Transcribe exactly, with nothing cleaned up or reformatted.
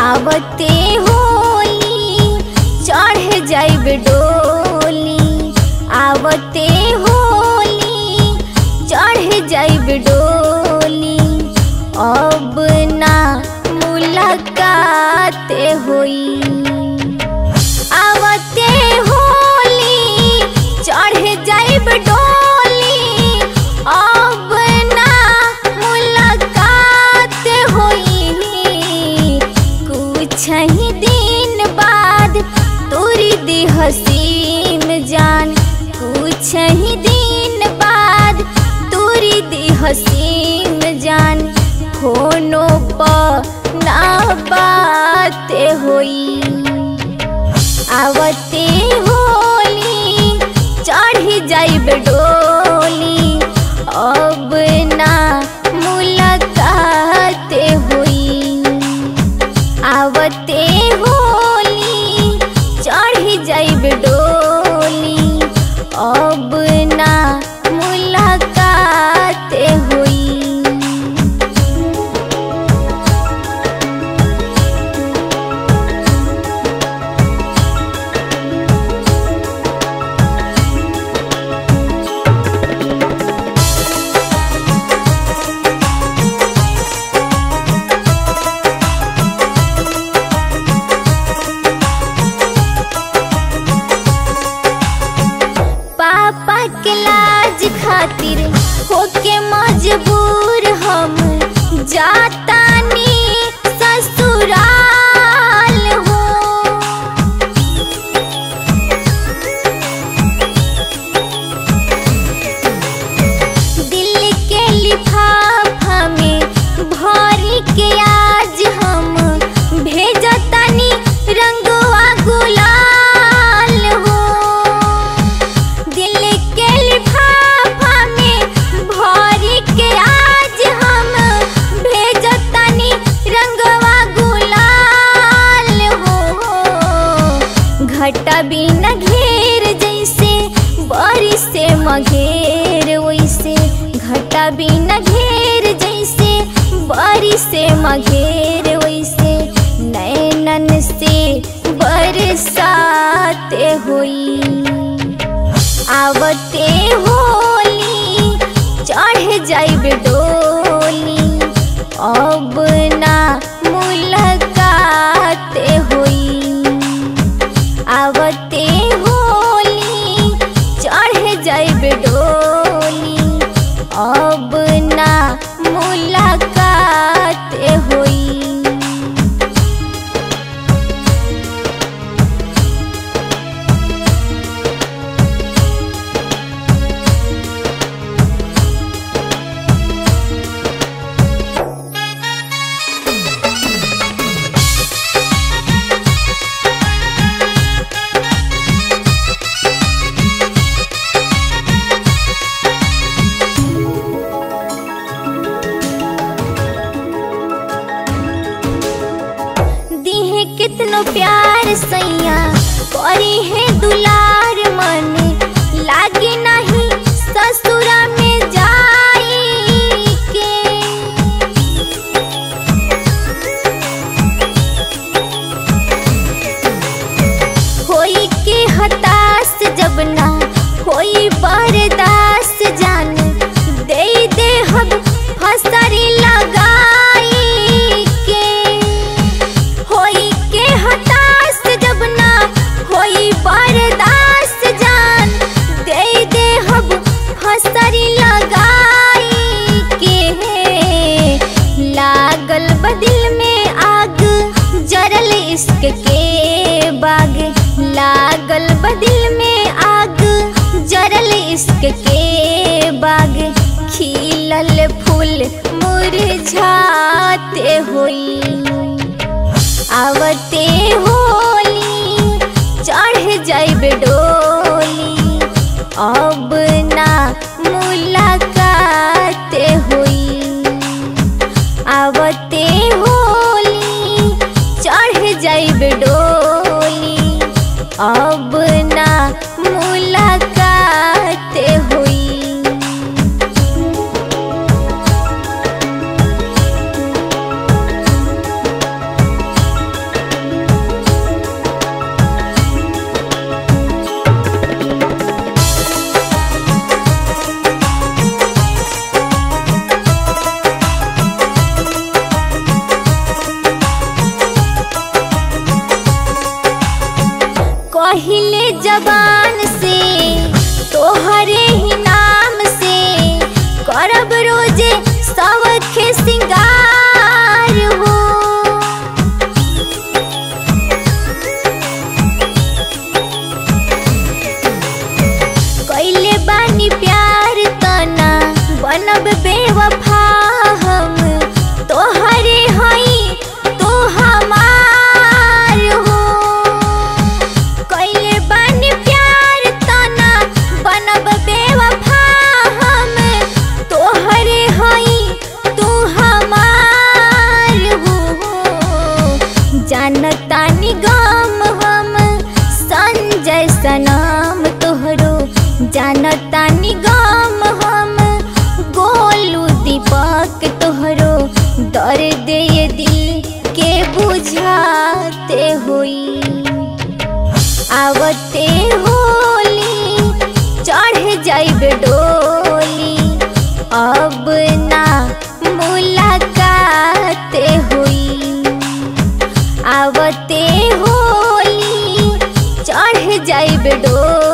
आवते होली चढ़ जाइब डोली, आवते होली चढ़ जाइब डोली। अब ना मुलाकात होई, आवते होली चढ़ जाइब डोली। अब ना मुलाकात होई, कुछ ही दिन बाद तोरी दी हसीम जान, कुछ ही दिन बाद तोरी दी हसीम जान। फोनों पर ना बात होई, आवते होली चढ़ जाइब डोली। अब ना मुलाकात होई, आवते होली चढ़ जाइब डोली। अब ना मुलाकात होई। पापा के लाज खातिर होके मजबूर हम जातानी ससुराल हो। दिल के लिफाफा में भर के आज हम भेजतानी रंगवा गुलाल हो। दिल के लिफाफा में भर के आज हम भेजतानी रंगवा गुलाल हो। घटा बिना घेर जैसे बारिश से मघेर वैसे, घटा बिना घेर जैसे बारिश से मघेर वैसे। नैनन से बरसात होई, आवते होली चढ़ जाइब डोली। अब ना मुलाकात होई, आवते होली चढ़ जाइब डोली। अब ना मुलाकात होई। कितनो प्यार सैया करी है दुलार, मन लागे नहीं ससुरा में जाई के। होई के हताश जब ना होई बर्दाश्त जान, दे दे हम फसरी लगाई के। होई के हताश जब ना होई बर्दाश्त जान, दे दे हम फसरी लगाई के। लागल बदिल में आग जरल इश्क के बाग, लागल बदिल में आग जरल इश्क के बाग। खिलल फूल मुरझाते होई, आवते होली चढ़ जाइब डोली। अब ना मुलाकात होई, आवते होली चढ़ जाइब डोली। अब ना मुलाकात होई। कहिले जबान से तोहरे ही नाम से करब रोजे सबख सिंगार हो। कैले बानी प्यार तना बनब बेवफा हम तोहरे हई तो हमार हो। कैले बानी प्यार तना बनब बेवफा हम तोहरे हई तू हमार हो। जानता निगम हम संजय सनम तोहरो जानता निगम हम गोलू दीपक तोहरो दर्द ये दिल के बुझाते हुई। आवते होली चढ़ जाइबे डोली अब ना मुलाकात हुई। आवते होली चढ़ जाइबे डोली